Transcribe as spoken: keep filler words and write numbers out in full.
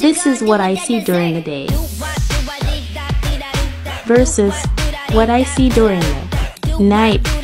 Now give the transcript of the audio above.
This is what I see during the day versus what I see during the night.